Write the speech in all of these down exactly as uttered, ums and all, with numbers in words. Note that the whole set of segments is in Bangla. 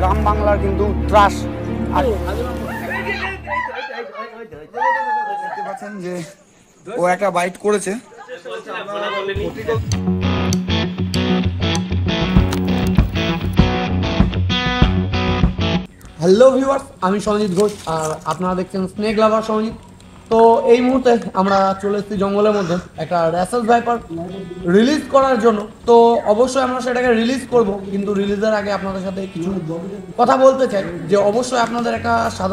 গ্রাম বাংলার কিন্তু ত্রাস। আর দেখতে পাচ্ছেন যে ও একটা বাইট করেছে। হ্যালো ভিউয়ার্স, আমি সঞ্জিত ঘোষ আর আপনারা দেখছেন স্নেক লাভার সঞ্জিত। তো এই মুহূর্তে আমরা চলে এসেছি জঙ্গলের মধ্যে একটা র্যাসেল ভাইপার রিলিজ করার জন্য। তো অবশ্যই আমরা সেটাকে রিলিজ করব, কিন্তু রিলিজের আগে আপনাদের সাথে কিছু কথা বলতে চাই যে অবশ্যই আপনাদের একটা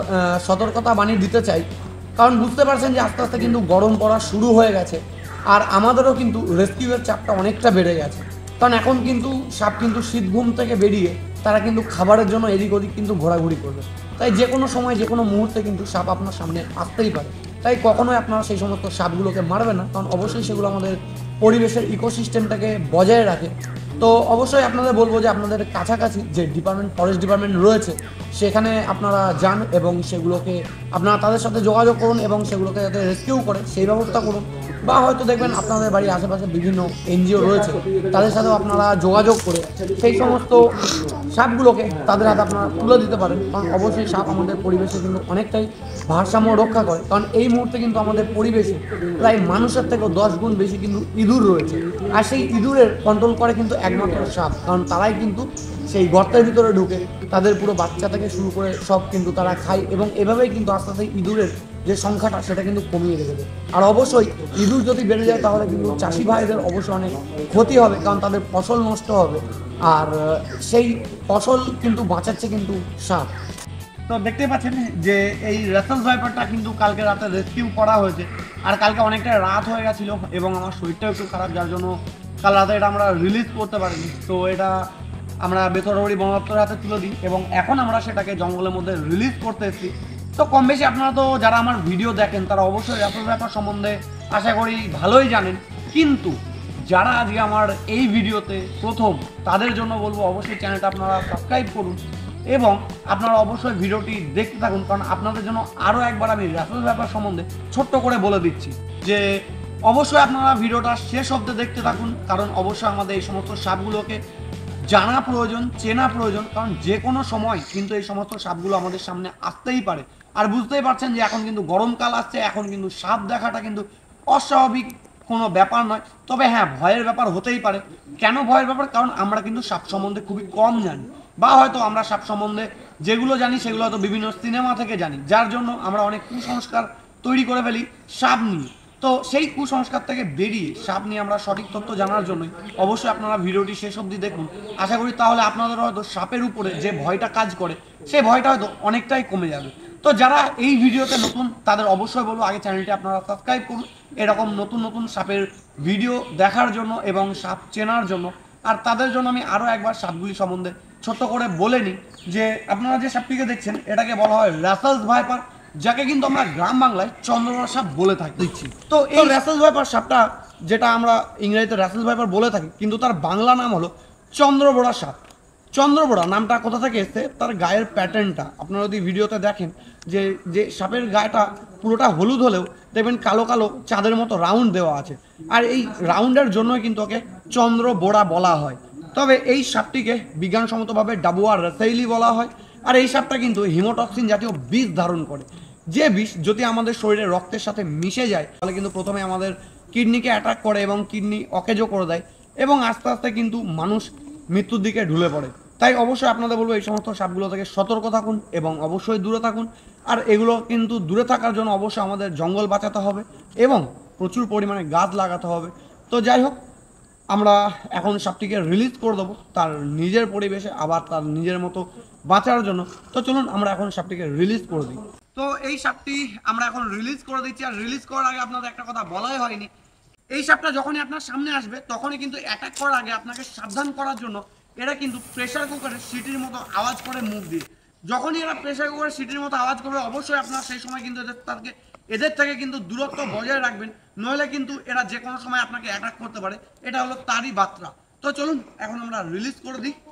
সতর্কতা বাণী দিতে চাই, কারণ বুঝতে পারছেন যে আস্তে আস্তে কিন্তু গরম পড়া শুরু হয়ে গেছে আর আমাদেরও কিন্তু রেস্কিউয়ের চাপটা অনেকটা বেড়ে গেছে। কারণ এখন কিন্তু সাপ কিন্তু শীত ঘুম থেকে বেরিয়ে তারা কিন্তু খাবারের জন্য এদিক ওদিক কিন্তু ঘোরাঘুরি করবে, তাই যে কোনো সময় যে কোনো মুহূর্তে কিন্তু সাপ আপনার সামনে আসতেই পারে। তাই কখনোই আপনারা সেই সমস্ত সাপগুলোকে মারবেন না, কারণ অবশ্যই সেগুলো আমাদের পরিবেশের ইকোসিস্টেমটাকে বজায় রাখে। তো অবশ্যই আপনাদের বলবো যে আপনাদের কাছাকাছি যে ডিপার্টমেন্ট ফরেস্ট ডিপার্টমেন্ট রয়েছে সেখানে আপনারা যান এবং সেগুলোকে আপনারা তাদের সাথে যোগাযোগ করুন এবং সেগুলোকে যাতে রেস্কিউ করে সেই ব্যবস্থা করুন। বা হয়তো দেখবেন আপনাদের বাড়ির আশেপাশে বিভিন্ন এনজিও রয়েছে, তাদের সাথেও আপনারা যোগাযোগ করে সেই সমস্ত সাপগুলোকে তাদের হাতে আপনারা তুলে দিতে পারেন। কারণ অবশ্যই সাপ আমাদের পরিবেশে কিন্তু অনেকটাই ভারসাম্য রক্ষা করে, কারণ এই মুহূর্তে কিন্তু আমাদের পরিবেশে প্রায় মানুষের থেকেও দশ গুণ বেশি কিন্তু ইঁদুর রয়েছে। আর সেই ইঁদুরের কন্ট্রোল করে কিন্তু একমাত্র সাপ, কারণ তারাই কিন্তু সেই গর্তের ভিতরে ঢুকে তাদের পুরো বাচ্চা থেকে শুরু করে সব কিন্তু তারা খায় এবং এভাবেই কিন্তু আস্তে আস্তে ইঁদুরের যে সংখ্যাটা সেটা কিন্তু কমিয়ে রেখেছে। আর অবশ্যই ইঁদুর যদি বেড়ে যায় তাহলে কিন্তু চাষি ভাইদের অবশ্যই অনেক ক্ষতি হবে, কারণ তাদের ফসল নষ্ট হবে আর সেই ফসল কিন্তু বাঁচাচ্ছে কিন্তু সাপ। তো দেখতে পাচ্ছেন যে এই র্যাসেল ভাইপারটা কিন্তু কালকে রাতে রেস্কিউ করা হয়েছে আর কালকে অনেকটা রাত হয়ে গেছিলো এবং আমার শরীরটাও একটু খারাপ, যার জন্য কাল রাতে এটা আমরা রিলিজ করতে পারিনি। তো এটা আমরা বেসরকারি বন দপ্তরের হাতে তুলে দিই এবং এখন আমরা সেটাকে জঙ্গলের মধ্যে রিলিজ করতে এসেছি। তো কম বেশি আপনারা তো যারা আমার ভিডিও দেখেন তারা অবশ্যই র্যাসেল ভাইপার সম্বন্ধে আশা করি ভালোই জানেন, কিন্তু যারা আজকে আমার এই ভিডিওতে প্রথম তাদের জন্য বলবো অবশ্যই চ্যানেলটা আপনারা সাবস্ক্রাইব করুন এবং আপনারা অবশ্যই ভিডিওটি দেখতে থাকুন, কারণ আপনাদের জন্য আরও একবার আমি র্যাসেল ভাইপার সম্বন্ধে ছোট্ট করে বলে দিচ্ছি যে অবশ্যই আপনারা ভিডিওটা শেষ অবধি দেখতে থাকুন, কারণ অবশ্যই আমাদের এই সমস্ত সাপগুলোকে জানা প্রয়োজন, চেনা প্রয়োজন, কারণ যে কোনো সময় কিন্তু এই সমস্ত সাপগুলো আমাদের সামনে আসতেই পারে। আর বুঝতেই পারছেন যে এখন কিন্তু গরমকাল আসছে, এখন কিন্তু সাপ দেখাটা কিন্তু অস্বাভাবিক কোনো ব্যাপার নয়। তবে হ্যাঁ, ভয়ের ব্যাপার হতেই পারে। কেন ভয়ের ব্যাপার? কারণ আমরা কিন্তু সাপ সম্বন্ধে খুবই কম জানি, বা হয়তো আমরা সাপ সম্বন্ধে যেগুলো জানি সেগুলো হয়তো বিভিন্ন সিনেমা থেকে জানি, যার জন্য আমরা অনেক কুসংস্কার তৈরি করে ফেলি সাপ নিয়ে। তো সেই কুসংস্কার থেকে বেরিয়ে সাপ নিয়ে আমরা সঠিক তথ্য জানার জন্যই অবশ্যই আপনারা ভিডিওটি শেষ অবধি দেখুন। আশা করি তাহলে আপনাদের হয়তো সাপের উপরে যে ভয়টা কাজ করে সেই ভয়টা হয়তো অনেকটাই কমে যাবে। তো যারা এই ভিডিওতে নতুন তাদের অবশ্যই বলবো আগে চ্যানেলটি আপনারা সাবস্ক্রাইব করুন এরকম নতুন নতুন সাপের ভিডিও দেখার জন্য এবং সাপ চেনার জন্য। আর তাদের জন্য আমি আরও একবার সাপগুলি সম্বন্ধে ছোট্ট করে বলে নিই যে আপনারা যে সাপটিকে দেখছেন এটাকে বলা হয় র্যাসেল ভাইপার, যাকে কিন্তু আমরা গ্রাম বাংলায় চন্দ্রবোড়া সাপ বলে থাকি। তো এই র্যাসেল ভাইপার সাপটা যেটা আমরা ইংরেজিতে র্যাসেল ভাইপার বলে থাকি, কিন্তু তার বাংলা নাম হলো চন্দ্রবোড়া সাপ। চন্দ্রবোড়া নামটা কোথা থেকে এসছে? তার গায়ের প্যাটার্নটা আপনারা যদি ভিডিওতে দেখেন যে যে সাপের গায়েটা পুরোটা হলুদ হলেও দেখবেন কালো কালো চাঁদের মতো রাউন্ড দেওয়া আছে, আর এই রাউন্ডের জন্যই কিন্তু ওকে চন্দ্রবোড়া বলা হয়। তবে এই সাপটিকে বিজ্ঞানসম্মতভাবে ডাবুয়া রেসাইলি বলা হয়। আর এই সাপটা কিন্তু হিমোটক্সিন জাতীয় বিষ ধারণ করে, যে বিষ যদি আমাদের শরীরে রক্তের সাথে মিশে যায় তাহলে কিন্তু প্রথমে আমাদের কিডনিকে অ্যাটাক করে এবং কিডনি অকেজো করে দেয় এবং আস্তে আস্তে কিন্তু মানুষ মৃত্যুর দিকে ঢুলে পড়ে। তাই অবশ্যই আপনাদের বলবো এই সমস্ত সাপগুলো থেকে সতর্ক থাকুন এবং অবশ্যই দূরে থাকুন। আর এগুলো কিন্তু দূরে থাকার জন্য অবশ্যই আমাদের জঙ্গল বাঁচাতে হবে এবং প্রচুর পরিমাণে গাছ লাগাতে হবে। তো যাই হোক, আমরা এখন সাপটিকে রিলিজ করে দেবো তার নিজের পরিবেশে, আবার তার নিজের মতো বাঁচার জন্য। তো চলুন আমরা এখন সাপটিকে রিলিজ করে দিই। তো এই সাপটি আমরা এখন রিলিজ করে দিচ্ছি। আর রিলিজ করার আগে আপনাদের একটা কথা বলাই হয়নি, এই সাপটা যখনই আপনার সামনে আসবে তখনই কিন্তু অ্যাটাক করার আগে আপনাকে সাবধান করার জন্য এরা কিন্তু প্রেশার কুকারের সিটির মতো আওয়াজ করে মুখ দিয়ে। যখনই এরা প্রেশার কুকারের সিটির মতো আওয়াজ করবে অবশ্যই আপনারা সেই সময় কিন্তু এদের তাকে এদের থেকে কিন্তু দূরত্ব বজায় রাখবেন, নইলে কিন্তু এরা যে কোনো সময় আপনাকে অ্যাটাক করতে পারে। এটা হলো তারই বার্তা। তো চলুন এখন আমরা রিলিজ করে দিই।